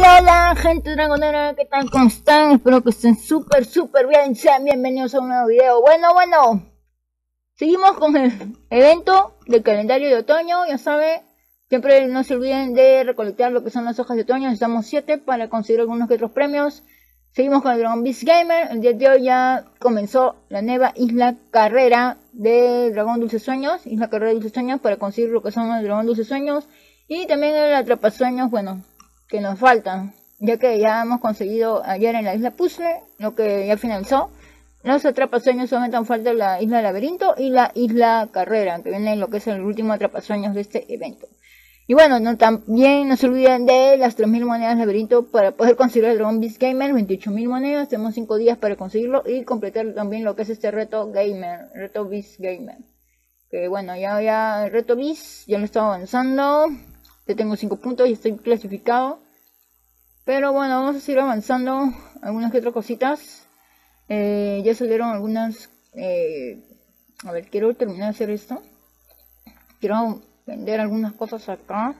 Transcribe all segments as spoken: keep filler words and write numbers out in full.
Hola gente dragonera, ¿qué tal? ¿Cómo están? Espero que estén súper súper bien. Sean bienvenidos a un nuevo video. Bueno, bueno, seguimos con el evento del calendario de otoño. Ya saben, siempre no se olviden de recolectar lo que son las hojas de otoño. Necesitamos siete para conseguir algunos que otros premios. Seguimos con el Dragon Beast Gamer. El día de hoy ya comenzó la nueva Isla Carrera de Dragón Dulce Sueños. Isla Carrera de Dulce Sueños para conseguir lo que son los Dragón Dulce Sueños. Y también el Atrapasueños, bueno, que nos faltan, ya que ya hemos conseguido ayer en la Isla Puzzle, lo que ya finalizó. Los Atrapasueños solamente nos falta la Isla Laberinto y la Isla Carrera, que viene lo que es el último Atrapasueños de este evento. Y bueno, no, también no se olviden de las tres mil monedas de laberinto para poder conseguir el Dragon Beast Gamer, veintiocho mil monedas, tenemos cinco días para conseguirlo y completar también lo que es este reto Gamer, reto Beast Gamer. Que bueno, ya, ya el reto Beast, ya lo estaba avanzando, ya tengo cinco puntos y estoy clasificado. Pero bueno, vamos a seguir avanzando algunas que otras cositas. Eh, ya salieron algunas, eh, a ver, quiero terminar de hacer esto. Quiero vender algunas cosas acá,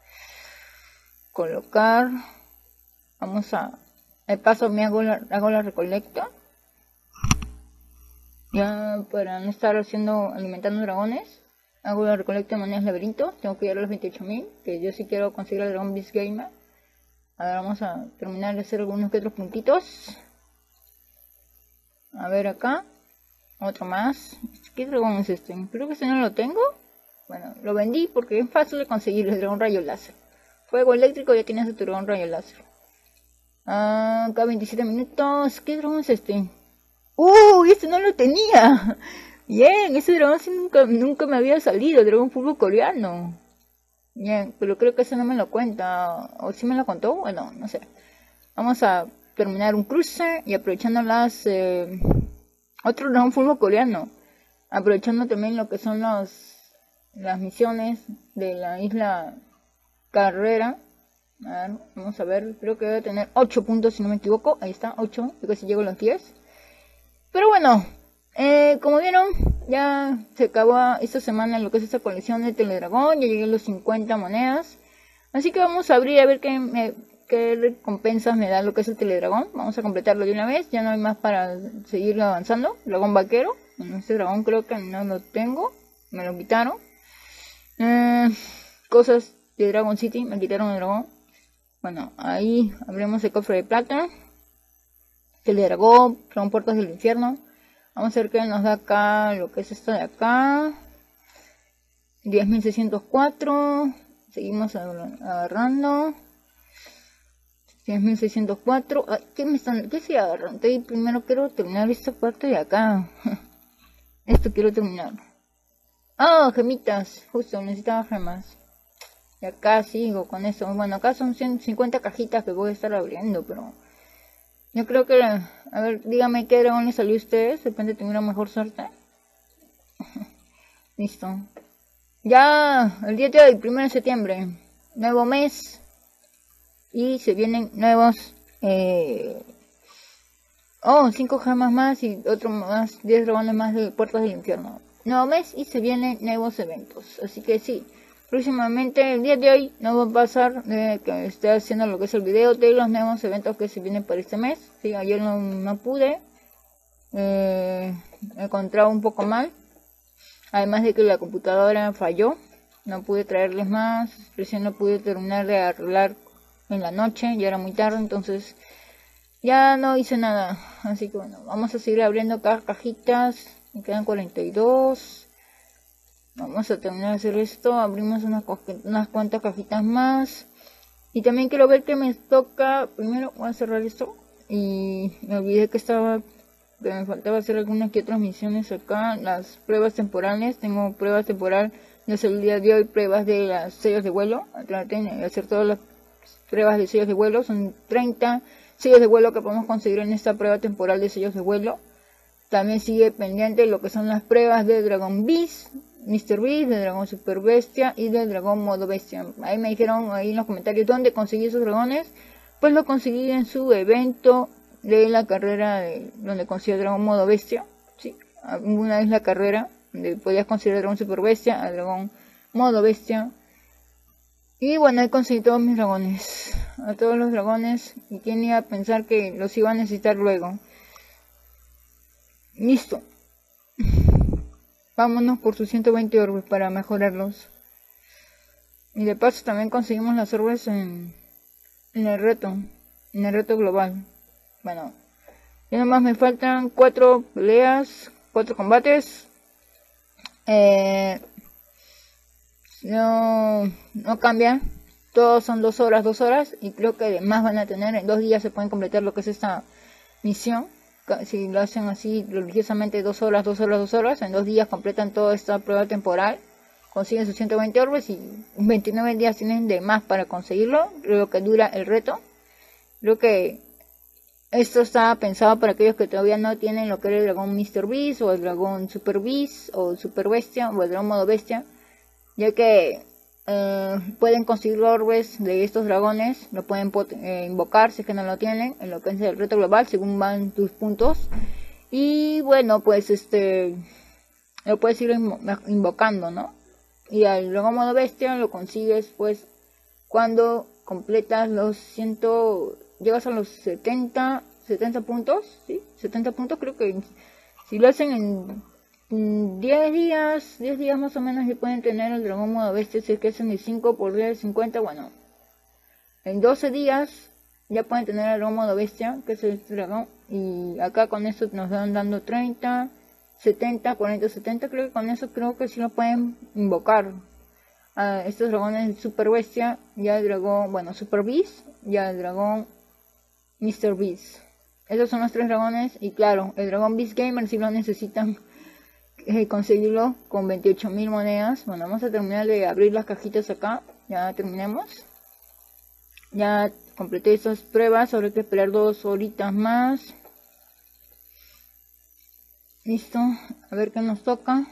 colocar, vamos a, de paso me hago la, hago la recolecta, ya para no estar haciendo, alimentando dragones, hago la recolecta de monedas laberinto, tengo que llegar a los veintiocho mil, que yo sí quiero conseguir el Dragon Beast Gamer. Ahora vamos a terminar de hacer algunos que otros puntitos, a ver acá, otro más. ¿Qué dragón es este? Creo que este no lo tengo. Bueno, lo vendí porque es fácil de conseguir el dragón rayo láser. Fuego eléctrico, ya tienes el dragón rayo láser. Ah, acá veintisiete minutos. ¿Qué dragón es este? ¡Uh! Este no lo tenía. Bien, ese dragón sí nunca, nunca me había salido. El dragón fútbol coreano. Bien, pero creo que ese no me lo cuenta. ¿O si me lo contó? Bueno, no sé. Vamos a terminar un cruce y aprovechando las... Eh, otro dragón fútbol coreano. Aprovechando también lo que son los... las misiones de la Isla Carrera. A ver, vamos a ver, creo que debe tener ocho puntos si no me equivoco. Ahí está, ocho, creo que si llego a los diez. Pero bueno, eh, como vieron, ya se acabó esta semana lo que es esta colección de Teledragón. Ya llegué a los cincuenta monedas. Así que vamos a abrir a ver qué, me, qué recompensas me da lo que es el Teledragón. Vamos a completarlo de una vez, ya no hay más para seguir avanzando. Dragón vaquero, bueno, este dragón creo que no lo tengo, me lo quitaron. Eh, cosas de Dragon City, me quitaron el dragón. Bueno, ahí abrimos el cofre de plata, el de dragón, son puertas del infierno. Vamos a ver qué nos da acá, lo que es esto de acá. diez mil seiscientos cuatro, seguimos agarrando. diez mil seiscientos cuatro, ay, ¿qué me están, qué estoy agarrando? Primero quiero terminar esta parte de acá. Esto quiero terminar. Ah, oh, gemitas, justo necesitaba gemas. Y acá sigo con eso. Bueno, acá son ciento cincuenta cajitas que voy a estar abriendo, pero yo creo que, a ver, dígame qué dragón le salió a ustedes. De repente tuvieron mejor suerte. Listo. Ya el día de hoy, primero de septiembre, nuevo mes. Y se vienen nuevos, eh... oh, cinco gemas más y otro más, diez dragones más de puertas del infierno. Nuevo mes y se vienen nuevos eventos, así que sí, próximamente el día de hoy no va a pasar de que esté haciendo lo que es el video de los nuevos eventos que se vienen para este mes. Sí, ayer no, no pude, eh, me encontraba un poco mal, además de que la computadora falló, no pude traerles más, recién no pude terminar de arreglar en la noche, ya era muy tarde, entonces ya no hice nada. Así que bueno, vamos a seguir abriendo cada cajitas. Me quedan cuarenta y dos. Vamos a terminar de hacer esto. Abrimos unas, unas cuantas cajitas más. Y también quiero ver que me toca. Primero voy a cerrar esto. Y me olvidé que estaba, que me faltaba hacer algunas que otras misiones acá. Las pruebas temporales. Tengo pruebas temporales desde el día de hoy. Pruebas de las sellos de vuelo. Traten de hacer todas las pruebas de sellos de vuelo. Son treinta sellos de vuelo que podemos conseguir en esta prueba temporal de sellos de vuelo. También sigue pendiente lo que son las pruebas de Dragon Beast, mister Beast, de Dragón Super Bestia y de Dragón Modo Bestia. Ahí me dijeron ahí en los comentarios dónde conseguí esos dragones. Pues lo conseguí en su evento de la carrera de, donde conseguí Dragón Modo Bestia. Sí, una vez la carrera donde podías conseguir Dragón Super Bestia, a Dragón Modo Bestia. Y bueno, ahí conseguí todos mis dragones. A todos los dragones. Y quién iba a pensar que los iba a necesitar luego. Listo. Vámonos por sus ciento veinte orbes para mejorarlos. Y de paso también conseguimos las orbes en, en el reto. En el reto global. Bueno. Ya nomás me faltan cuatro peleas. Cuatro combates. Eh... No, no cambia, todos son dos horas, dos horas, y creo que más van a tener, en dos días se pueden completar lo que es esta misión. Si lo hacen así religiosamente, dos horas, dos horas, dos horas, en dos días completan toda esta prueba temporal, consiguen sus ciento veinte orbes y veintinueve días tienen de más para conseguirlo, lo que dura el reto. Creo que esto está pensado para aquellos que todavía no tienen lo que era el dragón míster Beast, o el dragón Super Beast, o el Super Bestia, o el dragón modo bestia, ya que eh, pueden conseguir orbes de estos dragones, lo pueden eh, invocar si es que no lo tienen, en lo que es el reto global, según van tus puntos. Y bueno, pues este lo puedes ir invocando, ¿no? Y al dragón modo bestia lo consigues pues cuando completas los cien, llegas a los setenta puntos, ¿sí? setenta puntos, creo que si lo hacen en diez días, diez días más o menos, ya pueden tener el dragón modo bestia. Si es que hacen el cinco por diez, cincuenta, bueno, en doce días ya pueden tener el dragón modo bestia, que es el dragón. Y acá con esto nos van dando treinta, setenta, cuarenta, setenta, creo que con eso creo que sí lo pueden invocar a estos dragones super bestia, ya el dragón, bueno, Super Beast, ya el dragón míster Beast. Esos son los tres dragones. Y claro, el dragón Beast Gamer si lo necesitan eh, conseguirlo con veintiocho mil monedas. Bueno, vamos a terminar de abrir las cajitas acá. Ya terminemos. Ya completé esas pruebas. Ahora hay que esperar dos horitas más. Listo. A ver qué nos toca.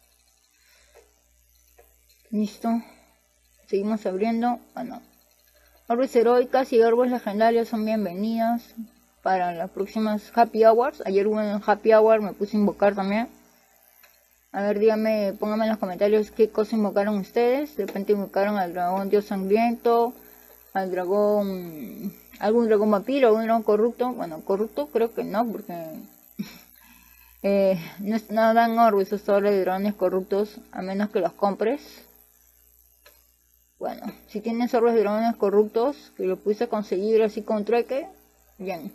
Listo. Seguimos abriendo. Bueno, orbes heroicas y orbes legendarios son bienvenidas para las próximas Happy Hours. Ayer hubo un Happy Hour, me puse a invocar también. A ver, díganme, pónganme en los comentarios qué cosa invocaron ustedes. De repente invocaron al dragón dios sangriento, al dragón, algún dragón vampiro, algún dragón corrupto. Bueno, corrupto creo que no, porque eh, no, no dan orbes hasta ahora de dragones corruptos, a menos que los compres. Bueno, si tienes orbes de dragones corruptos, que lo pudiste conseguir así con trueque, bien.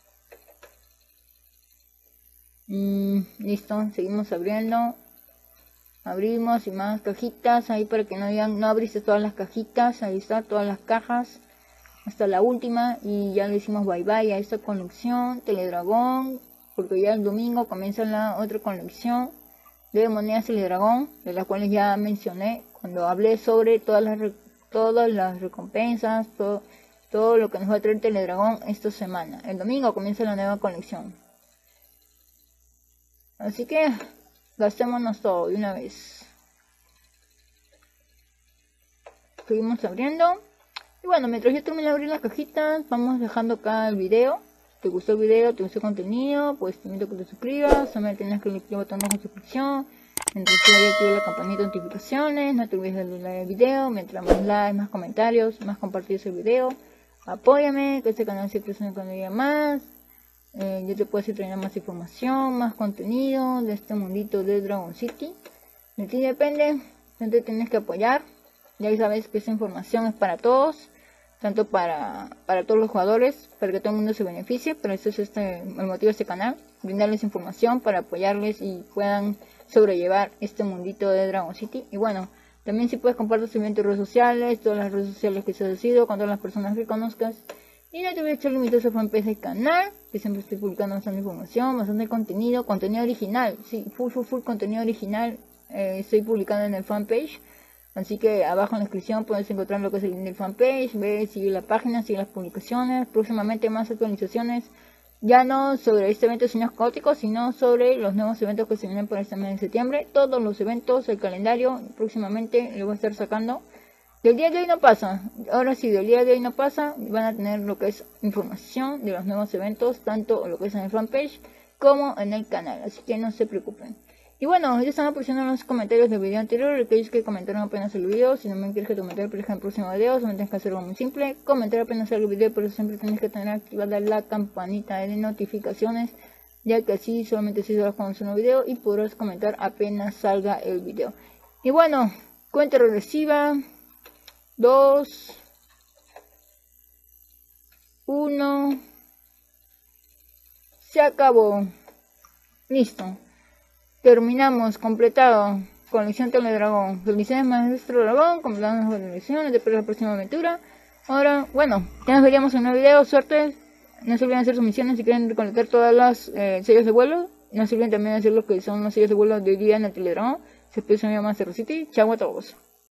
Mm, listo, seguimos abriendo. Abrimos y más cajitas ahí para que no digan, no abriste todas las cajitas. Ahí está, todas las cajas hasta la última. Y ya le hicimos bye bye a esta colección Teledragón, porque ya el domingo comienza la otra colección de monedas Teledragón, de las cuales ya mencioné cuando hablé sobre todas las todas las recompensas, todo, todo lo que nos va a traer Teledragón esta semana. El domingo comienza la nueva colección, así que gastémonos todo de una vez. Seguimos abriendo. Y bueno, mientras yo termino de abrir las cajitas, vamos dejando acá el video. Si te gustó el video, te gustó el contenido, pues te invito a que te suscribas. También tienes que clicar el botón rojo de suscripción. Mientras que activa la campanita de notificaciones. No te olvides de darle like al video. Mientras más likes, más comentarios, más compartidos el video. Apóyame, que este canal siempre es un canal más. Eh, yo te puedo ir trayendo más información, más contenido de este mundito de Dragon City. De ti depende, entonces tienes que apoyar. Ya sabes que esa información es para todos, tanto para, para todos los jugadores, para que todo el mundo se beneficie. Pero eso es este, el motivo de este canal, brindarles información para apoyarles y puedan sobrellevar este mundito de Dragon City. Y bueno, también si puedes compartir en tus redes sociales, todas las redes sociales que se has decidido, con todas las personas que conozcas. Y no te voy a echar limitados a fanpage del canal, que siempre estoy publicando bastante información, bastante contenido, contenido original, sí, full, full, full contenido original, eh, estoy publicando en el fanpage. Así que abajo en la descripción puedes encontrar lo que es el link del fanpage, ve, sigue la página, sigue las publicaciones, próximamente más actualizaciones, ya no sobre este evento de Sueños Caóticos, sino sobre los nuevos eventos que se vienen para este mes de septiembre. Todos los eventos, el calendario, próximamente lo voy a estar sacando. Del día de hoy no pasa, ahora sí, del día de hoy no pasa, van a tener lo que es información de los nuevos eventos, tanto lo que es en el fanpage como en el canal, así que no se preocupen. Y bueno, ya están apareciendo en los comentarios del video anterior, aquellos que comentaron apenas el video. Si no me quieres que comentar por ejemplo en el próximo video, solo tienes que hacer algo muy simple, comentar apenas el video, pero siempre tienes que tener activada la campanita de notificaciones, ya que así solamente si se cuando subo un video y podrás comentar apenas salga el video. Y bueno, cuenta regresiva, dos, uno, se acabó, listo. Terminamos, completado, colección Teledragón. Felicidades Maestro Dragón, completamos la colección, espero la próxima aventura. Ahora, bueno, ya nos veríamos en un nuevo video, suerte. No se olviden hacer sus misiones si quieren recolectar todas las eh, sellos de vuelo. No se olviden también hacer lo que son los sellos de vuelo de día en el Teledragón. Se despide su amigo Master City, chao a todos.